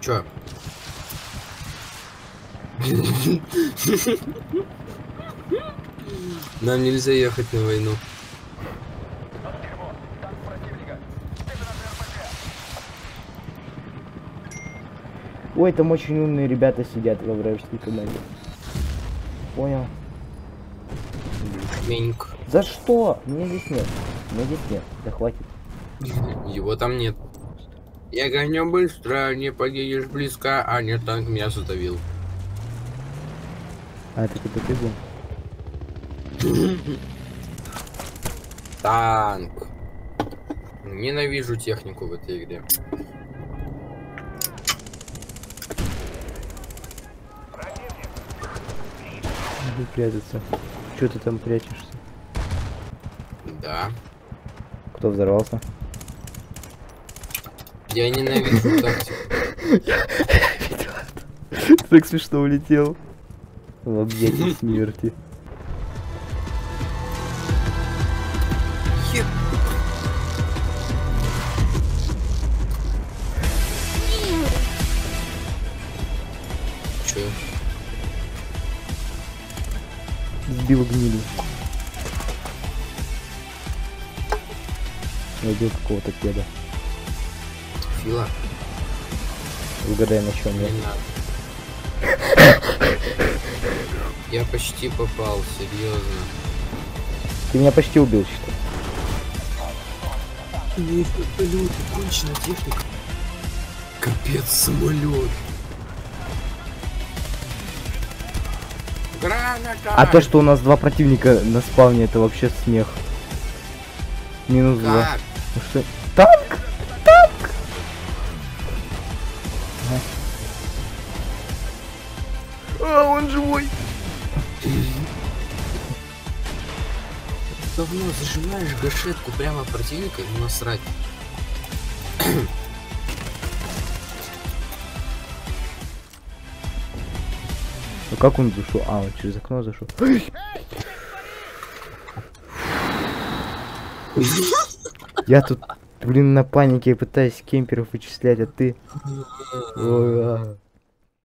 Чё? Нам нельзя ехать на войну. Ой, там очень умные ребята сидят во вражеской команде. Понял. Меньк. За что? Меня здесь нет. Меня здесь нет. Да хватит. Его там нет. Я гоню быстро, не подъедешь близко, а нет, танк меня задавил. А, это ты был. Танк. Ненавижу технику в этой игре. Иди прятаться. Чё ты там прячешься? Да. Кто взорвался? Я ненавижу тактику. Так смешно улетел. В объятии смерти. Чё? Сбил гнилью. Найдет какого-то кеда. Фила? Угадай, на чем я. Не надо. Я почти попал, серьезно. Ты меня почти убил, считай. Вертолет, кончена техника. Капец, самолет. Граната! А то, что у нас два противника на спавне, это вообще смех. Минус 2. Как? Ну что? Танк! Танк! Ага. А, он живой! Давно зажимаешь гашетку прямо противника и насрать. Ну как он зашел? А, он через окно зашел. Я тут, блин, на панике пытаюсь кемперов вычислять, а ты... Ой,